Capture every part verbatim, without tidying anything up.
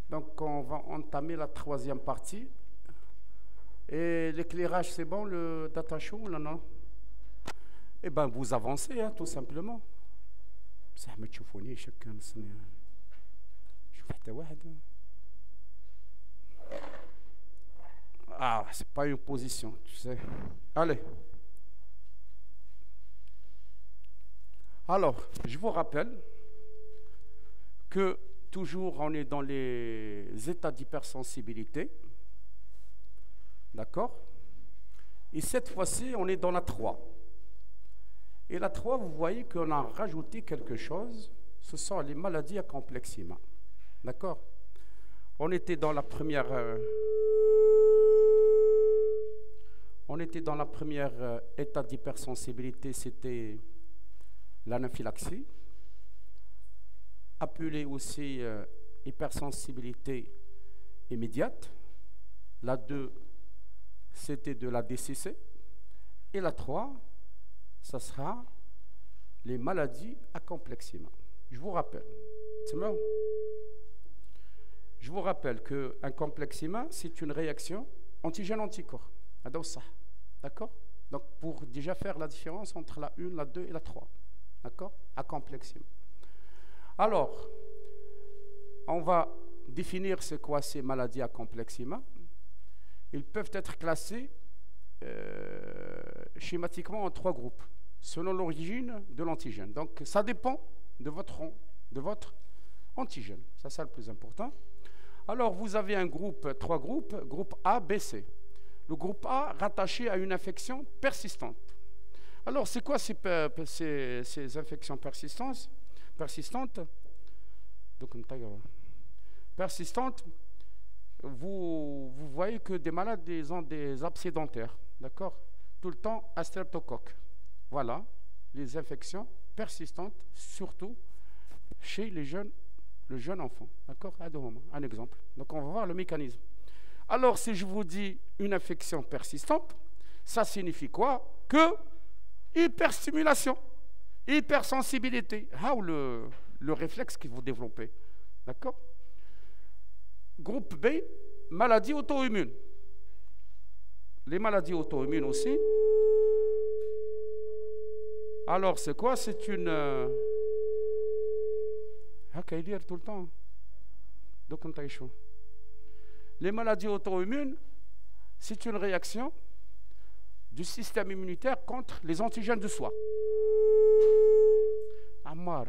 Donc, on va entamer la troisième partie. Et l'éclairage, c'est bon, le data show, là, non? Eh bien, vous avancez, hein, tout simplement. زعما تشوفوني شكا نصني شوف حتى واحد. Ah, c'est pas une position, tu sais. Allez. Alors, je vous rappelle que toujours on est dans les états d'hypersensibilité. D'accord? Et cette fois-ci, on est dans la trois. Et la trois, vous voyez qu'on a rajouté quelque chose. Ce sont les maladies à complexe humain. D'accord? On était dans la première... Euh, on était dans la première euh, état d'hypersensibilité, c'était l'anaphylaxie, appelée aussi euh, hypersensibilité immédiate. La deux, c'était de la D C C. Et la trois, ça sera les maladies à complexe humain. Je vous rappelle, c'est bon? Je vous rappelle qu'un complexe humain, c'est une réaction antigène-anticorps. D'accord? Donc, pour déjà faire la différence entre la un, la deux et la trois. D'accord? À complexe humain. Alors, on va définir c'est quoi ces maladies à complexe humain. Ils peuvent être classés euh, schématiquement en trois groupes, selon l'origine de l'antigène. Donc, ça dépend de votre, de votre antigène. Ça, c'est le plus important. Alors, vous avez un groupe, trois groupes, groupe A, B, C. Le groupe A rattaché à une infection persistante. Alors, c'est quoi ces, ces, ces infections persistantes, persistantes Persistantes, vous, vous voyez que des malades ils ont des abcès dentaires, d'accord? Tout le temps à streptocoque. Voilà, les infections persistantes, surtout chez les jeunes, le jeune enfant, d'accord? Un exemple. Donc, on va voir le mécanisme. Alors, si je vous dis une infection persistante, ça signifie quoi? Que hyperstimulation, hypersensibilité. Ah, ou le, le réflexe que vous développez. D'accord? Groupe B, maladie auto-immune. Les maladies auto-immunes aussi. Alors, c'est quoi? C'est une... Euh... Ah, qu'à dire tout le temps. Donc, on t'a chaud. Les maladies auto-immunes, c'est une réaction du système immunitaire contre les antigènes de soi. Ammar.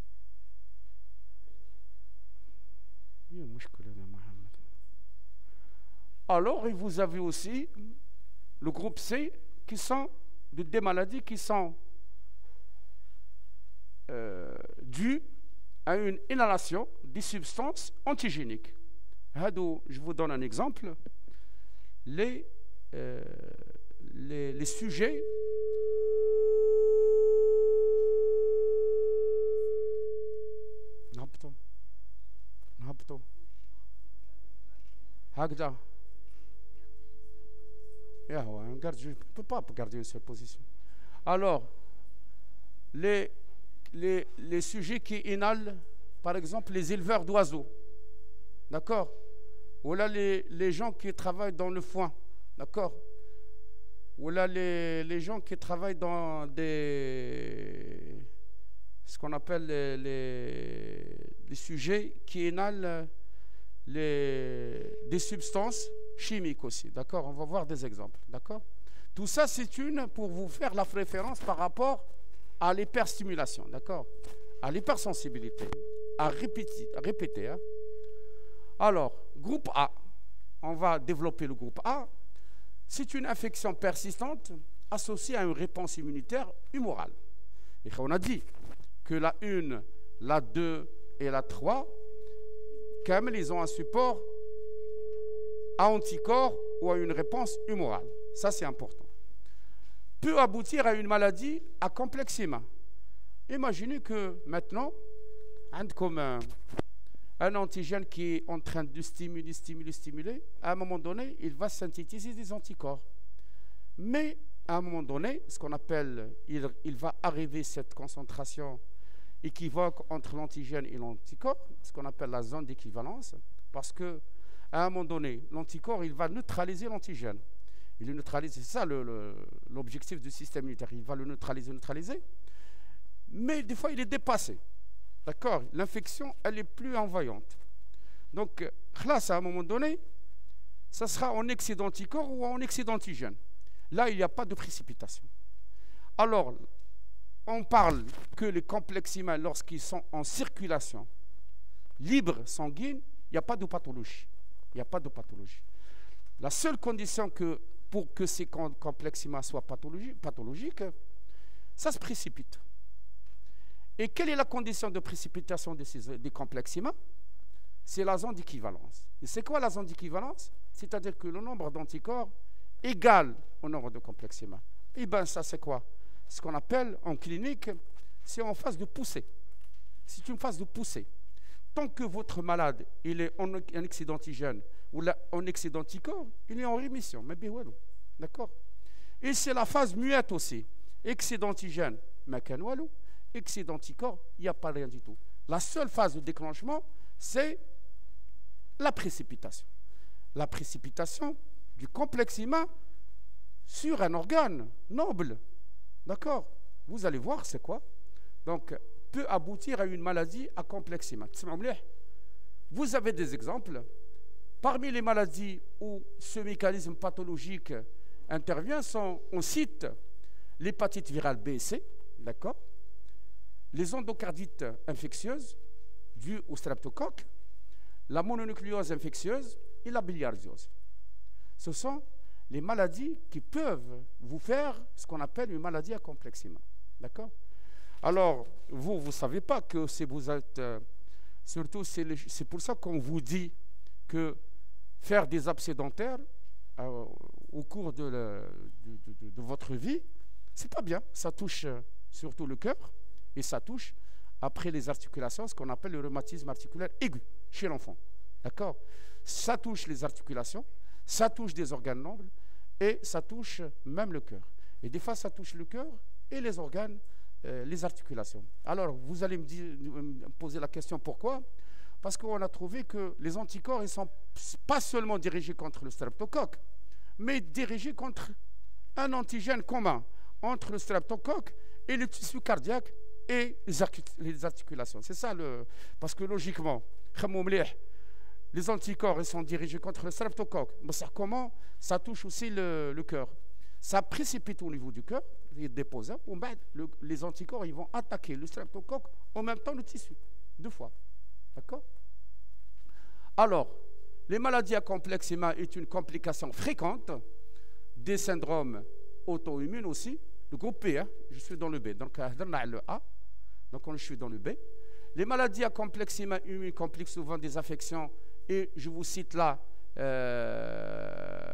Alors, vous avez aussi le groupe C, qui sont des maladies qui sont euh, dues à une inhalation des substances antigéniques. Je vous donne un exemple. Les, euh, les, les sujets نهبطوا نهبطوا هكذا يا هو je ne peux pas garder une seule position. Alors, les, les, les sujets qui inhalent, par exemple, les éleveurs d'oiseaux, d'accord? Ou là, les, les gens qui travaillent dans le foin, d'accord? Ou là, les, les gens qui travaillent dans des... ce qu'on appelle les, les, les sujets qui inhalent les, des substances chimiques aussi, d'accord? On va voir des exemples, d'accord? Tout ça, c'est une pour vous faire la référence par rapport à l'hyperstimulation, d'accord? À l'hypersensibilité, à répéter, à répéter, hein? Alors, groupe A, on va développer le groupe A. C'est une infection persistante associée à une réponse immunitaire humorale. Et on a dit que la un, la deux et la trois, quand même, ils ont un support à anticorps ou à une réponse humorale. Ça, c'est important. Peut aboutir à une maladie à complexe humain. Imaginez que maintenant, comme un, un antigène qui est en train de stimuler, stimuler, stimuler, à un moment donné, il va synthétiser des anticorps. Mais à un moment donné, ce qu'on appelle, il, il va arriver cette concentration équivoque entre l'antigène et l'anticorps, ce qu'on appelle la zone d'équivalence, parce que à un moment donné, l'anticorps, il va neutraliser l'antigène. Il le neutralise, c'est ça l'objectif du système immunitaire. Il va le neutraliser, neutraliser. Mais des fois, il est dépassé. D'accord? L'infection, elle est plus envahante. Donc, là, à un moment donné, ça sera en excès d'anticorps ou en excès d'antigène. Là, il n'y a pas de précipitation. Alors, on parle que les complexes humains, lorsqu'ils sont en circulation libre, sanguine, il n'y a pas de pathologie. Il n'y a pas de pathologie. La seule condition que, pour que ces complexes humains soient pathologiques, pathologiques, ça se précipite. Et quelle est la condition de précipitation de ces, des complexes humains? C'est la zone d'équivalence. Et c'est quoi la zone d'équivalence? C'est-à-dire que le nombre d'anticorps égale au nombre de complexes humains. Et bien ça c'est quoi? Ce qu'on appelle en clinique, c'est en phase de poussée. C'est une phase de poussée. Tant que votre malade il est en, en excès d'antigène ou là, en excès d'anticorps, il est en rémission. Mais bien voilà. D'accord? Et c'est la phase muette aussi. Excès d'antigène, macanoualou. Excès d'anticorps, il n'y a pas rien du tout. La seule phase de déclenchement, c'est la précipitation. La précipitation du complexe humain sur un organe noble. D'accord? Vous allez voir c'est quoi. Donc, peut aboutir à une maladie à complexe humain. Vous avez des exemples. Parmi les maladies où ce mécanisme pathologique intervient, sont, on cite l'hépatite virale B et C, d'accord? Les endocardites infectieuses dues au streptocoque, la mononucléose infectieuse et la biliardiose. Ce sont les maladies qui peuvent vous faire ce qu'on appelle une maladie à complexe humain. D'accord? Alors, vous, vous ne savez pas que si vous êtes... Euh, surtout, c'est pour ça qu'on vous dit que faire des abcès dentaires euh, au cours de, le, de, de, de votre vie, c'est pas bien. Ça touche euh, surtout le cœur et ça touche après les articulations, ce qu'on appelle le rhumatisme articulaire aigu chez l'enfant. D'accord? Ça touche les articulations, ça touche des organes nobles et ça touche même le cœur. Et des fois, ça touche le cœur et les organes, euh, les articulations. Alors, vous allez me, dire, me poser la question pourquoi? Parce qu'on a trouvé que les anticorps, ils ne sont pas seulement dirigés contre le streptocoque, mais dirigés contre un antigène commun entre le streptocoque et le tissu cardiaque et les articulations. C'est ça le... Parce que logiquement, les anticorps ils sont dirigés contre le streptocoque. Mais ça, comment? Ça touche aussi le, le cœur. Ça précipite au niveau du cœur, il dépose. Hein, le, les anticorps ils vont attaquer le streptocoque en même temps le tissu. Deux fois. D'accord? Alors, les maladies à complexe humain est une complication fréquente des syndromes auto-immunes aussi. Le groupe P, hein, je suis dans le B. Donc, le A. Donc, je suis dans le B. Les maladies à complexe humain compliquent souvent des affections. Et je vous cite là, euh,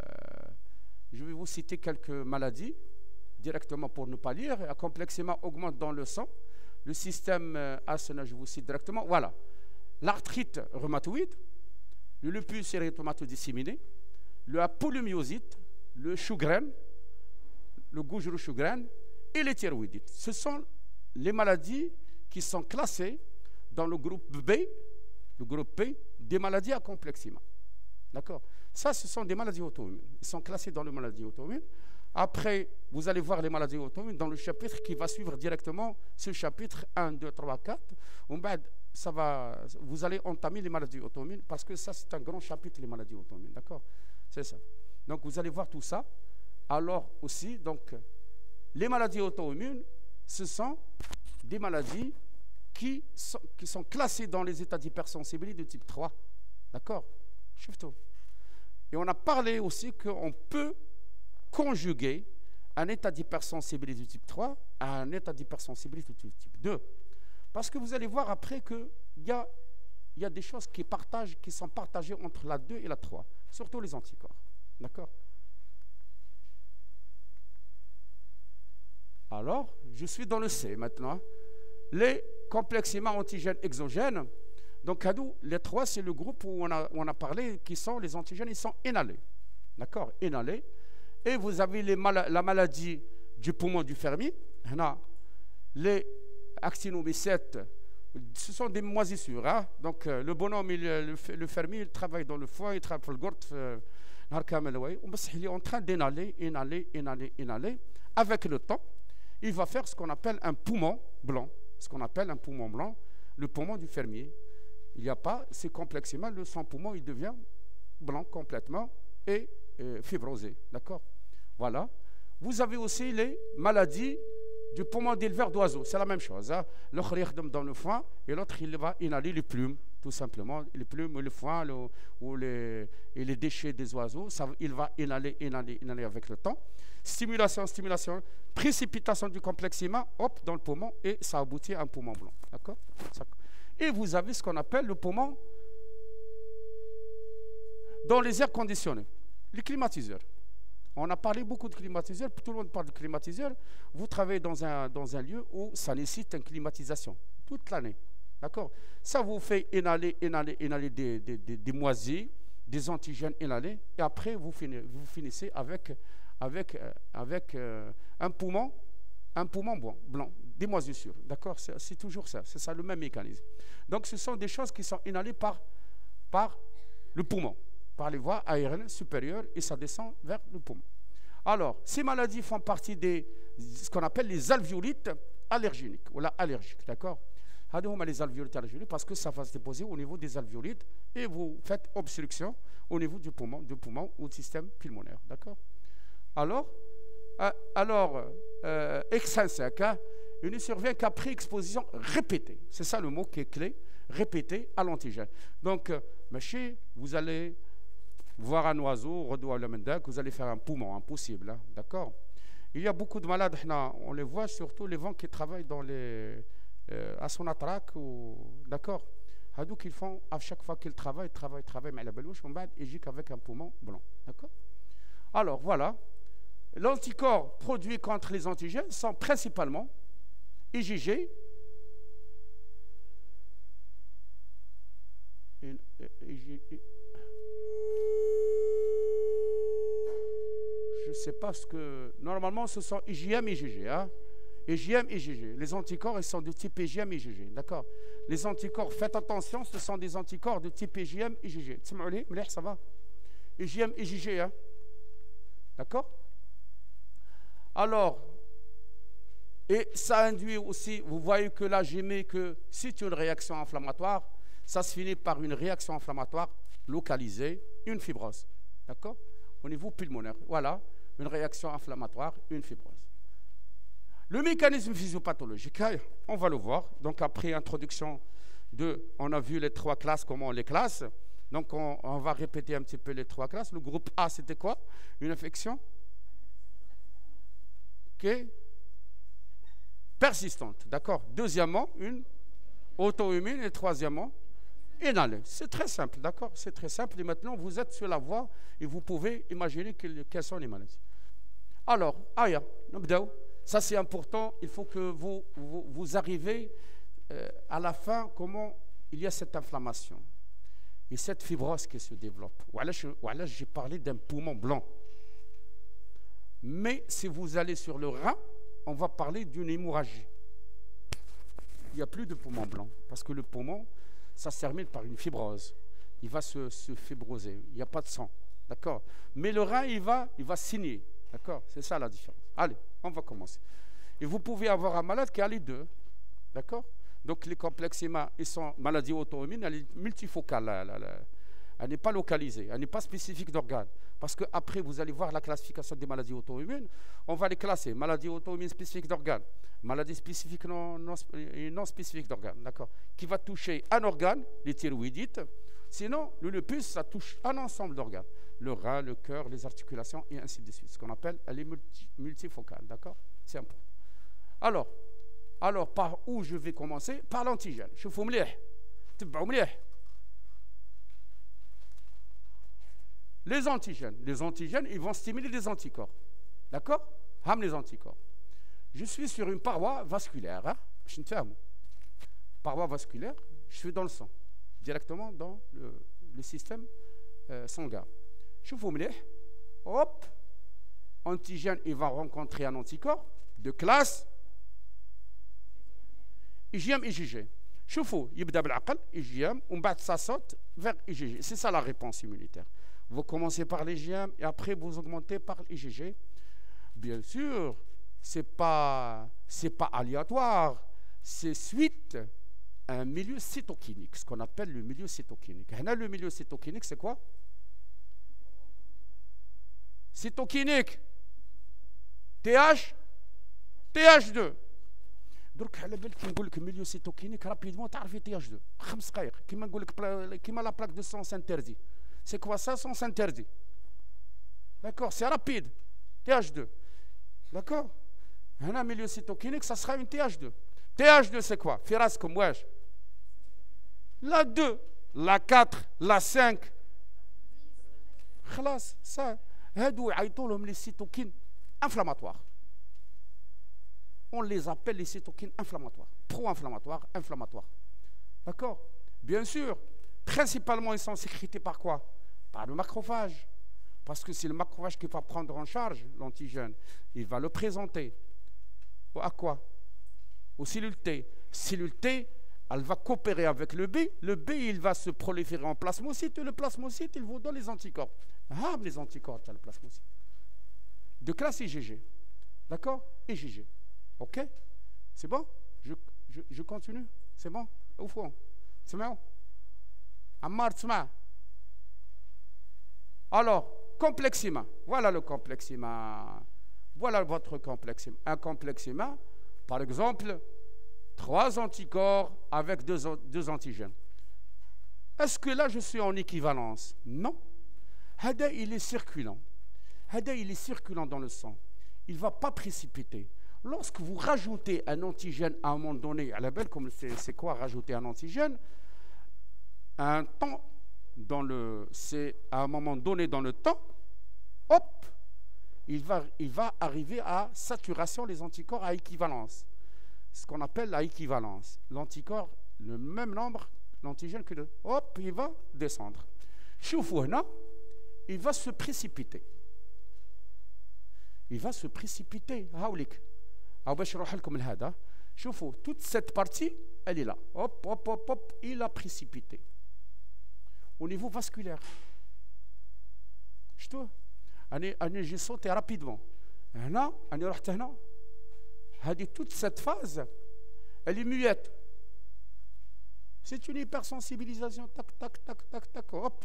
je vais vous citer quelques maladies directement pour ne pas lire. Un complexe humain augmente dans le sang. Le système A, je vous cite directement. Voilà. L'arthrite rhumatoïde, le lupus érythrémateux disséminé, la polymyosite, le Sjögren, le Gaucher-Sjögren et les thyroïdites. Ce sont les maladies qui sont classées dans le groupe B, le groupe P, des maladies à complexe humain. D'accord? Ça, ce sont des maladies auto-immunes. Ils sont classés dans les maladies auto-immunes. Après, vous allez voir les maladies auto-immunes dans le chapitre qui va suivre directement ce chapitre un, deux, trois, quatre. Ça va, vous allez entamer les maladies auto-immunes parce que ça, c'est un grand chapitre, les maladies auto-immunes. D'accord? C'est ça. Donc, vous allez voir tout ça. Alors aussi, donc, les maladies auto-immunes, ce sont des maladies qui sont, qui sont classées dans les états d'hypersensibilité de type trois. D'accord? Et on a parlé aussi qu'on peut conjuguer un état d'hypersensibilité de type trois à un état d'hypersensibilité de type deux. Parce que vous allez voir après qu'il y a, y a des choses qui, partagent, qui sont partagées entre la deux et la trois, surtout les anticorps. D'accord? Alors, je suis dans le C maintenant. Les complexes humains antigènes exogènes. Donc, à nous, les trois, c'est le groupe où on, a, où on a parlé, qui sont les antigènes, ils sont inhalés. D'accord? Inhalés. Et vous avez les mal la maladie du poumon du Fermi. Les actinomycètes, ce sont des moisissures. Hein? Donc euh, le bonhomme, il, le, le fermier, il travaille dans le foie, il travaille pour le gort, euh, il est en train d'inhaler, inhaler, inhaler, inhaler. Avec le temps, il va faire ce qu'on appelle un poumon blanc. Ce qu'on appelle un poumon blanc, le poumon du fermier. Il n'y a pas, c'est complexement, le son poumon, il devient blanc complètement et euh, fibrosé. D'accord? Voilà. Vous avez aussi les maladies du poumon d'éleveur d'oiseaux. C'est la même chose. Hein? L'autre, il dans le foin et l'autre, il va inhaler les plumes, tout simplement. Les plumes, le foin le, ou les, et les déchets des oiseaux, ça, il va inhaler, inhaler, inhaler avec le temps. Stimulation, stimulation, précipitation du complexe humain, hop, dans le poumon et ça aboutit à un poumon blanc. D'accord? Et vous avez ce qu'on appelle le poumon dans les airs conditionnés, les climatiseurs. On a parlé beaucoup de climatiseurs, tout le monde parle de climatiseurs. Vous travaillez dans un, dans un lieu où ça nécessite une climatisation toute l'année. D'accord? Ça vous fait inhaler, inhaler, inhaler des, des, des, des moisies, des antigènes inhalés, et après vous finissez, vous finissez avec, avec, avec euh, un poumon, un poumon blanc, blanc des moisissures. D'accord? C'est toujours ça, c'est ça le même mécanisme. Donc ce sont des choses qui sont inhalées par, par le poumon, par les voies aériennes supérieures, et ça descend vers le poumon. Alors, ces maladies font partie de ce qu'on appelle les alvéolites allergéniques, ou là, allergiques, d'accord? Les alvéolites allergéniques, parce que ça va se déposer au niveau des alvéolites, et vous faites obstruction au niveau du poumon, du poumon ou du système pulmonaire, d'accord? Alors, euh, alors euh, extrinsèque, hein, il ne survient qu'après exposition répétée, c'est ça le mot qui est clé, répétée à l'antigène. Donc, euh, monsieur, vous allez voir un oiseau, vous allez faire un poumon, impossible, hein, d'accord? Il y a beaucoup de malades, on les voit surtout les gens qui travaillent dans les, euh, à son attraque, d'accord? Donc ils font, à chaque fois qu'ils travaillent, ils travaillent, ils travaillent, mais la belouche, ils jouent avec un poumon blanc, d'accord? Alors voilà, l'anticorps produit contre les antigènes sont principalement I G G, une, une, une, je ne sais pas ce que... Normalement, ce sont I G M et I G G. Hein? I G M et I G G. Les anticorps, ils sont de type I G M et I G G. D'accord? Les anticorps, faites attention, ce sont des anticorps de type I G M et I G G. Ça va? I G M et I G G. Hein? D'accord? Alors, et ça induit aussi, vous voyez que là, j'ai mis que si c'est une réaction inflammatoire, ça se finit par une réaction inflammatoire localisée, une fibrose. D'accord? Au niveau pulmonaire. Voilà, une réaction inflammatoire, une fibrose. Le mécanisme physiopathologique, on va le voir. Donc, après introduction de, on a vu les trois classes, comment on les classe. Donc, on, on va répéter un petit peu les trois classes. Le groupe A, c'était quoi? Une infection okay. persistante. D'accord? Deuxièmement, une auto-immune. Et troisièmement, inhalée. C'est très simple. D'accord? C'est très simple. Et maintenant, vous êtes sur la voie et vous pouvez imaginer que, quelles sont les maladies. Alors, Aya, ça c'est important. Il faut que vous, vous, vous arrivez euh, à la fin, comment il y a cette inflammation et cette fibrose qui se développe. Voilà, j'ai parlé d'un poumon blanc. Mais si vous allez sur le rein, on va parler d'une hémorragie. Il n'y a plus de poumon blanc parce que le poumon, ça se termine par une fibrose. Il va se, se fibroser. Il n'y a pas de sang. D'accord? Mais le rein, il va, il va saigner. D'accord? C'est ça la différence. Allez, on va commencer. Et vous pouvez avoir un malade qui a les deux. D'accord? Donc, les complexes humains, ils sont maladies auto-immunes, elle est multifocale. Là, là, là. Elle n'est pas localisée, elle n'est pas spécifique d'organes. Parce qu'après, vous allez voir la classification des maladies auto-immunes. On va les classer. Maladies auto-immunes spécifiques d'organes, maladies spécifiques non, non, non spécifiques d'organes. D'accord? Qui va toucher un organe, les thyroïdites. Sinon, le lupus, ça touche un ensemble d'organes. Le rein, le cœur, les articulations, et ainsi de suite. Ce qu'on appelle, elle est multi, multifocale. D'accord? C'est important. Alors, alors, par où je vais commencer? Par l'antigène. Je vous مليح. تبعوا مليح. Les antigènes. Les antigènes, ils vont stimuler les anticorps. D'accord? Ham les anticorps. Je suis sur une paroi vasculaire. Hein? Je ne fais pas. Paroi vasculaire, je suis dans le sang. Directement dans le, le système euh, sanguin. Je vous مليح. Hop. Antigène, il va rencontrer un anticorps de classe I G M, I G G. شوفوا يبدا بالعقل I G M ومن بعد ça saute vers I G G. C'est ça la réponse immunitaire. Vous commencez par l'I G M et après vous augmentez par l'I G G. Bien sûr, c'est pas c'est pas aléatoire, c'est suite à un milieu cytokinique, ce qu'on appelle le milieu cytokinique. Là, le milieu cytokinique, c'est quoi? Cytokinique. T H T H deux. درك على بالك كي نقول لك ميليو سيتوكينيك رابيدمون تعرفي تي اش deux خمس دقائق كيما نقول لك كيما لا بلاك دو سونس انتردي سي كوا سا سونس انتردي داكور سي رابيد تي اش deux داكور هنا ميليو سيتوكينيك سا سرا اون تي اش deux تي اش deux سي كوا في راسكم واش لا deux لا quatre لا cinq خلاص سا هادو يعيطوا لهم لي سيتوكين انفلاماتوار. On les appelle les cytokines inflammatoires, pro-inflammatoires, inflammatoires. D'accord? Bien sûr, principalement, ils sont sécrétés par quoi? Par le macrophage. Parce que c'est le macrophage qui va prendre en charge l'antigène. Il va le présenter. À quoi? Aux cellules T. Cellule T, elle va coopérer avec le B. Le B, il va se proliférer en plasmocyte. Et le plasmocyte, il vous donne les anticorps. Ah, les anticorps, tu as le plasmocyte. De classe I G G. D'accord? I G G. Ok? C'est bon? Je, je, je continue? C'est bon? Au fond? C'est bon? Ammar, tsma. Alors, complexima. Voilà le complexima. Voilà votre complexima. Un complexima, par exemple, trois anticorps avec deux, deux antigènes. Est-ce que là, je suis en équivalence? Non. Hada, il est circulant. Hada, il est circulant dans le sang. Il ne va pas précipiter. Lorsque vous rajoutez un antigène à un moment donné, à la belle, comme c'est quoi rajouter un antigène? Un temps, dans le, c'est à un moment donné dans le temps, hop, il va, il va arriver à saturation les anticorps à équivalence. Ce qu'on appelle la équivalence. L'anticorps, le même nombre, l'antigène que le, hop, il va descendre. Choufou, il va se précipiter. Il va se précipiter. Haoulik. Toute cette partie, elle est là. Hop, hop, hop, hop, il a précipité. Au niveau vasculaire. Je te j'ai sauté rapidement. Toute cette phase, elle est muette. C'est une hypersensibilisation. Tac, tac, tac, tac, tac, hop.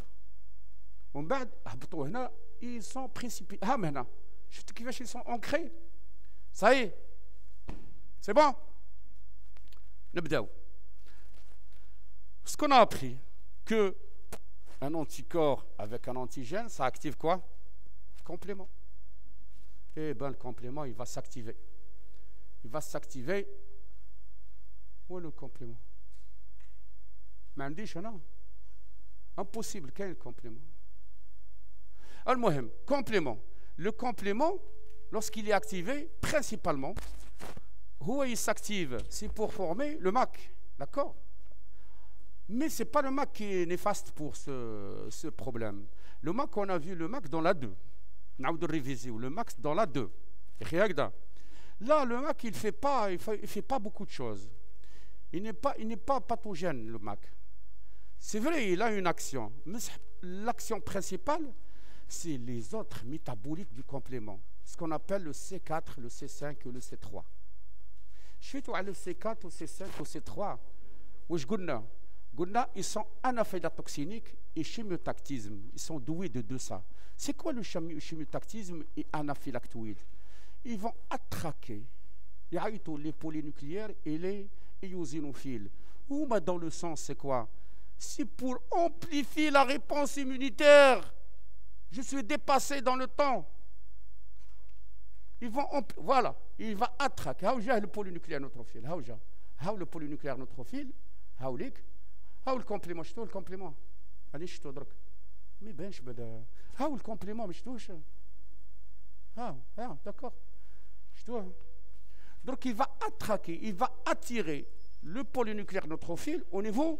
Ils sont précipités. Ah, maintenant, ils sont ancrés. Ça y est. C'est bon? Nabdaou. Ce qu'on a appris, que un anticorps avec un antigène, ça active quoi? Complément. Eh bien, le complément, il va s'activer. Il va s'activer. Où est le complément? M'indiche, non? Impossible, quel complément? Al-Mohem, complément. Le complément, lorsqu'il est activé, principalement, où il s'active? C'est pour former le M A C, d'accord? Mais ce n'est pas le M A C qui est néfaste pour ce, ce problème. Le M A C, on a vu le M A C dans la deux. Le M A C dans la deux. Là, le M A C, il ne fait, pas, il fait, il fait pas beaucoup de choses. Il n'est pas, il n'est pas pathogène, le M A C. C'est vrai, il a une action. Mais l'action principale, c'est les autres métabolites du complément. Ce qu'on appelle le C quatre, le C cinq et le C trois. Je suis tout à le C quatre, au C cinq, au C trois. Où je gounna. Gounna, ils sont anaphylaxiniques et chimiotactisme. Ils sont doués de deux ça. C'est quoi le chimiotactisme et anaphylactoïde? Ils vont attraquer les polynucléaires et les éosinophiles. Ou dans le sang, c'est quoi? C'est pour amplifier la réponse immunitaire. Je suis dépassé dans le temps. Ils vont, voilà, il va attraquer. How le polynucléaire neutrophile? How How le polynucléaire neutrophile? How lik? How le complément? Je le complément. Allez, je te drôle. Mais ben, je bada. How le complément? Mais je touche. Ah, ah d'accord. Je dois. Donc, il va attraquer, il va attirer le polynucléaire neutrophile au niveau,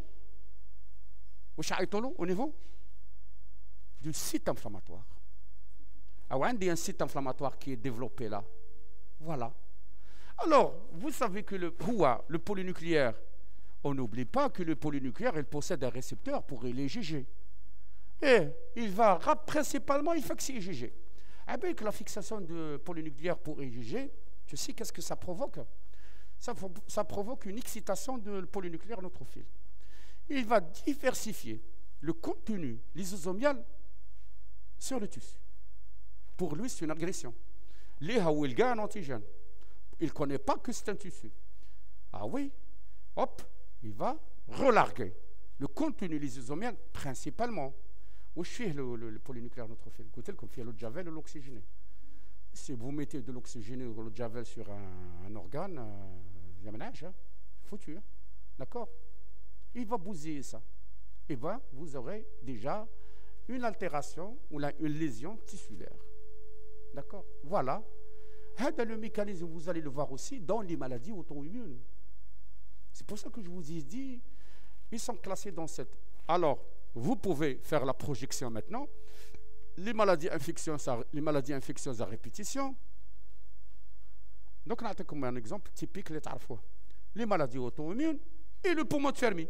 au niveau du site inflammatoire. Ah ouais, il y a un site inflammatoire qui est développé là. Voilà. Alors, vous savez que le, le polynucléaire, on n'oublie pas que le polynucléaire, il possède un récepteur pour les G G. Et il va principalement il fixer les G G. Avec la fixation de polynucléaire pour les G G, tu sais qu'est-ce que ça provoque? ça, ça provoque une excitation de polynucléaire neutrophile. Il va diversifier le contenu lysosomial sur le tissu. Pour lui, c'est une agression. Les Hawilga un antigène. Il ne connaît pas que c'est un tissu. Ah oui, hop, il va relarguer le contenu lysosomial principalement. Où je fais le, le, le polynucléaire neutrophile. Écoutez, comme fait l'eau de javel ou l'oxygéné. Si vous mettez de l'oxygéné ou de l'eau de javel sur un, un organe, il y a ménage, hein, foutu. Hein, d'accord? Il va bousiller ça. Et bien, vous aurez déjà une altération ou la, une lésion tissulaire. D'accord? Voilà. Le mécanisme, vous allez le voir aussi dans les maladies auto-immunes. C'est pour ça que je vous ai dit, ils sont classés dans cette. Alors, vous pouvez faire la projection maintenant. Les maladies infectieuses à, les maladies infectieuses à répétition. Donc, on a comme un exemple typique, les tarfois. Les maladies auto-immunes et le poumon de Fermi.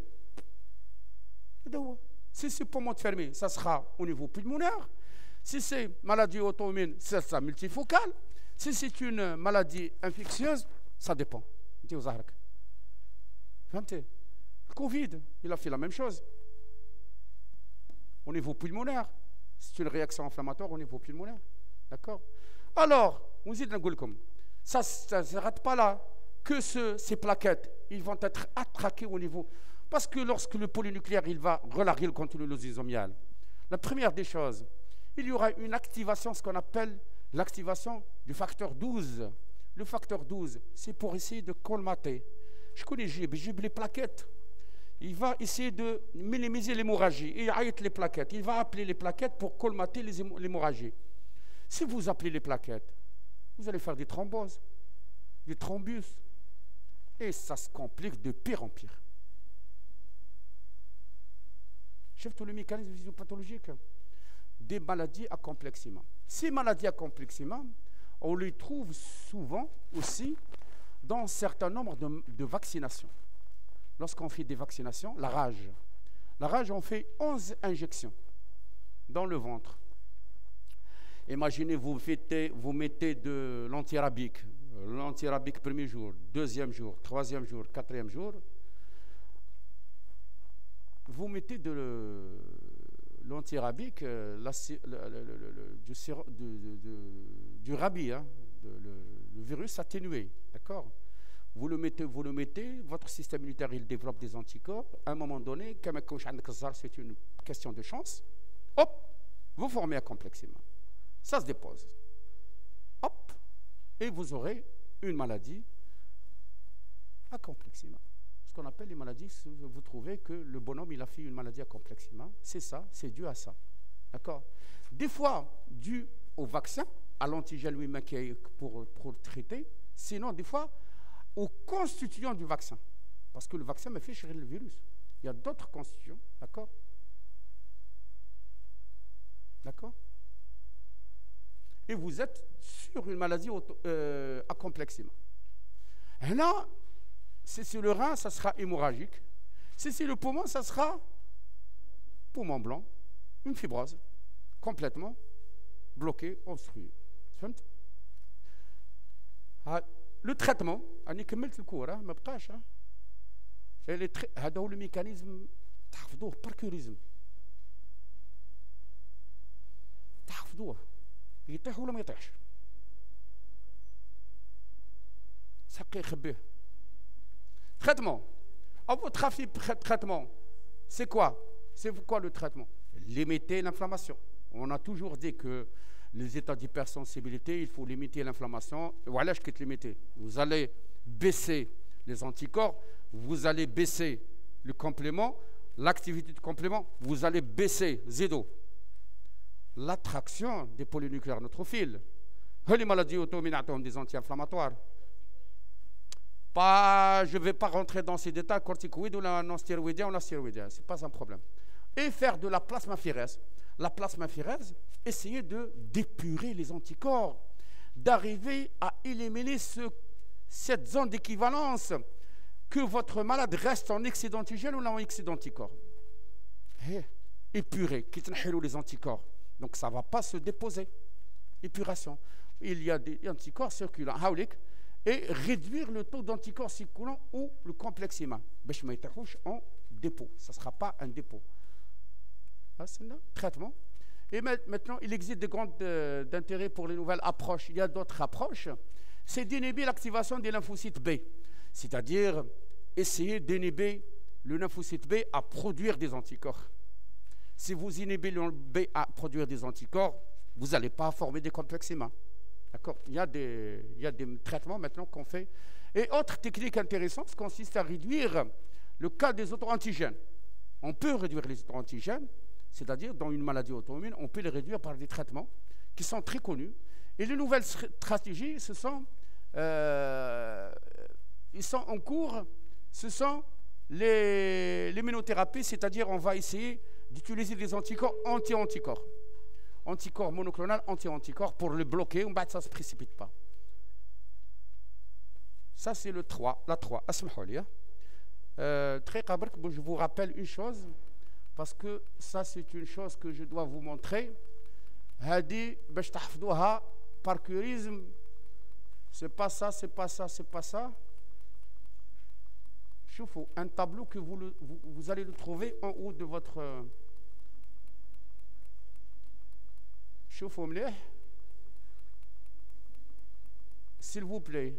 Si c'est poumon de Fermi, ça sera au niveau pulmonaire. Si c'est maladie auto-immune, ça sera multifocale. Si c'est une maladie infectieuse, ça dépend. Le Covid, il a fait la même chose. Au niveau pulmonaire, c'est une réaction inflammatoire au niveau pulmonaire. D'accord? Alors, on dit ça ne s'arrête pas là. Que ce, ces plaquettes, ils vont être attraquées au niveau. Parce que lorsque le polynucléaire, il va relarguer le contenu lysosomial, la première des choses, il y aura une activation, ce qu'on appelle l'activation du facteur douze. Le facteur douze, c'est pour essayer de colmater. Je connais Gib, Gib les plaquettes. Il va essayer de minimiser l'hémorragie. Il arrête les plaquettes. Il va appeler les plaquettes pour colmater l'hémorragie. Si vous appelez les plaquettes, vous allez faire des thromboses, des thrombus. Et ça se complique de pire en pire. Chef tout le mécanisme physiopathologique. Des maladies à compleximent. Ces maladies à compleximent, on les trouve souvent aussi dans un certain nombre de, de vaccinations. Lorsqu'on fait des vaccinations, la rage. La rage, on fait onze injections dans le ventre. Imaginez, vous, fêtez, vous mettez de l'antirabique. L'antirabique premier jour, deuxième jour, troisième jour, quatrième jour. Vous mettez de l'antirabique, du, du, du, du rabi, hein, de, le, le virus atténué, d'accord? Vous le mettez, vous le mettez, votre système immunitaire, il développe des anticorps. À un moment donné, c'est une question de chance. Hop, vous formez un compleximent. Ça se dépose. Hop, et vous aurez une maladie à compleximent. Ce qu'on appelle les maladies, vous trouvez que le bonhomme, il a fait une maladie à compleximent. C'est ça, c'est dû à ça. D'accord? Des fois, dû au vaccin, à l'antigène lui-même pour, pour traiter, sinon, des fois, aux constituants du vaccin. Parce que le vaccin me fait chérir le virus. Il y a d'autres constituants, d'accord? D'accord? Et vous êtes sur une maladie auto, euh, à compleximent. Et là, si c'est le rein, ça sera hémorragique. Si c'est le poumon, ça sera poumon blanc, une fibrose, complètement bloquée, obstruée. Le traitement, أنا كملت الكورة ما بقاش. هذا هو الميكانيزم تحفظوه باركوريزم. تحفظوه يطيح ولا ما يطيحش. سقي يخبيه. Traitement. À votre avis, traitement, c'est quoi? C'est quoi le traitement? Limiter l'inflammation. On a toujours dit que les états d'hypersensibilité, il faut limiter l'inflammation. Voilà, je quitte limiter. Vous allez baisser les anticorps, vous allez baisser le complément, l'activité du complément, vous allez baisser, zéro, l'attraction des polynucléaires neutrophiles. Les maladies auto-immunes des anti-inflammatoires. Pas, je ne vais pas rentrer dans ces détails, corticoïdes ou la non-stéroïdien ou la stéroïdien, ce n'est pas un problème. Et faire de la plasmaphérèse. La plasmaphérèse, essayer de d'épurer les anticorps, d'arriver à éliminer ce, cette zone d'équivalence que votre malade reste en excès d'antigène ou en excès d'anticorps. Épuré, qui les anticorps. Donc ça ne va pas se déposer. Épuration. Il y a des anticorps circulants. Et réduire le taux d'anticorps circulants ou le complexe humain. En dépôt. Ça ne sera pas un dépôt. Ah, c'est un traitement. Et maintenant, il existe des grands euh, d'intérêt pour les nouvelles approches. Il y a d'autres approches. C'est d'inhiber l'activation des lymphocytes B. C'est-à-dire essayer d'inhiber le lymphocyte B à produire des anticorps. Si vous inhibez le B à produire des anticorps, vous n'allez pas former des complexes humains. D'accord ? Il y a des, il y a des traitements maintenant qu'on fait. Et autre technique intéressante consiste à réduire le cas des auto-antigènes. On peut réduire les auto-antigènes, c'est-à-dire dans une maladie auto-immune, on peut les réduire par des traitements qui sont très connus. Et les nouvelles stratégies, ce sont, euh, ils sont en cours, ce sont les l'immunothérapie, c'est-à-dire on va essayer d'utiliser des anticorps anti-anticorps. Anticorps monoclonal, anti-anticorps pour le bloquer, ça ne se précipite pas. Ça, c'est le trois, la trois. Euh, très cabrique, je vous rappelle une chose, parce que ça, c'est une chose que je dois vous montrer. Hadi, par curisme, c'est pas ça, c'est pas ça, c'est pas ça. Choufou, un tableau que vous, le, vous, vous allez le trouver en haut de votre. Choufou, s'il vous plaît.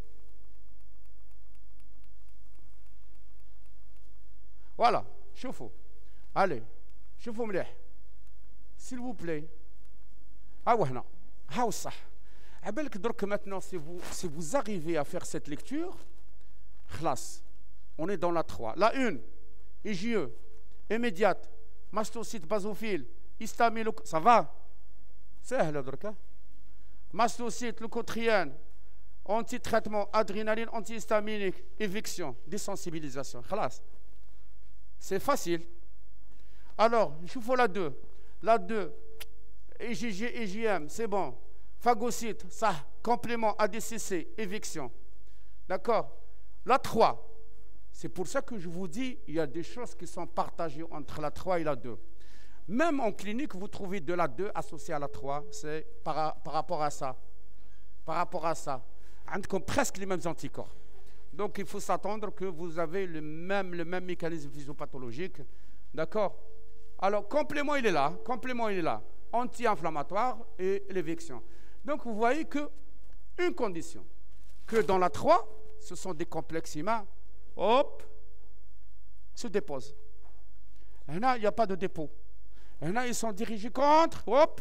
Voilà, choufou. Allez, choufou, s'il vous plaît. Ah ouais, non. Ah, ça. Donc maintenant, si vous, si vous arrivez à faire cette lecture, classe. On est dans la trois. La une, I G E, immédiate, mastocyte basophile, histamine, ça va? C'est là, donc. Mastocyte, leucotrienne, anti-traitement, adrénaline, antihistaminique, éviction, désensibilisation. Classe. C'est facile. Alors, je vous la deux. La deux, I G G, I G M, c'est bon. Phagocyte, ça, complément, A D C C, éviction. D'accord? La trois. C'est pour ça que je vous dis, il y a des choses qui sont partagées entre la trois et la deux. Même en clinique, vous trouvez de la deux associée à la trois. C'est par, par rapport à ça. Par rapport à ça. Comme presque les mêmes anticorps. Donc, il faut s'attendre que vous avez le même, le même mécanisme physiopathologique. D'accord? Alors, complément, il est là. Complément, il est là. Anti-inflammatoire et l'éviction. Donc, vous voyez que une condition, que dans la trois, ce sont des complexes humains, hop, se déposent. Et là, il n'y a pas de dépôt. Et là, ils sont dirigés contre, hop,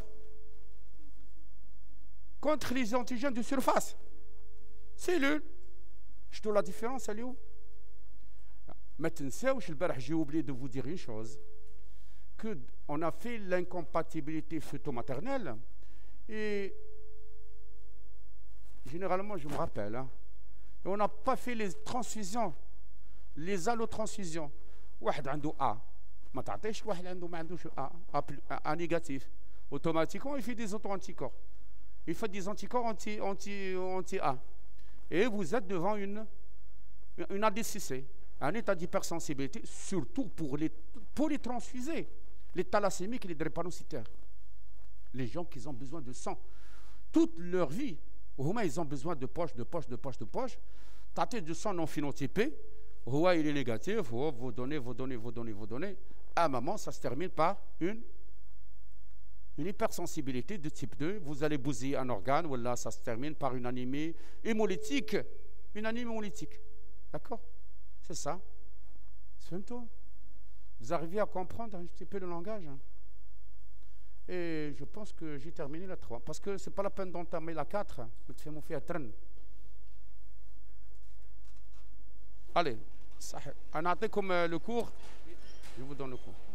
contre les antigènes de surface. Cellules. Je trouve la différence, elle est où? Maintenant, j'ai oublié de vous dire une chose, qu'on a fait l'incompatibilité phytomaternelle et généralement, je me rappelle, hein, et on n'a pas fait les transfusions, les allotransfusions. واحد عنده A, ما تعطيش واحد عنده ما عندوش A, A négatif. Automatiquement, il fait des auto-anticorps. Il fait des anticorps anti, anti, anti-A. Et vous êtes devant une, une A D C C, un état d'hypersensibilité, surtout pour les, pour les transfusés, les thalassémiques et les drépanocytaires. Les gens qui ont besoin de sang. Toute leur vie, ils ont besoin de poche, de poche, de poche, de poche. Tâter de sang non phénotypé, il est négatif, vous donnez, vous donnez, vous donnez, vous donnez. À un moment, ça se termine par une, une hypersensibilité de type deux. Vous allez bousiller un organe, voilà, ça se termine par une anémie hémolytique. Une anémie hémolytique. D'accord? C'est ça. C'est tout. Vous arrivez à comprendre un petit peu le langage? Et je pense que j'ai terminé la trois. Parce que ce n'est pas la peine d'entamer la quatre. Allez, on a comme le cours. Je vous donne le cours.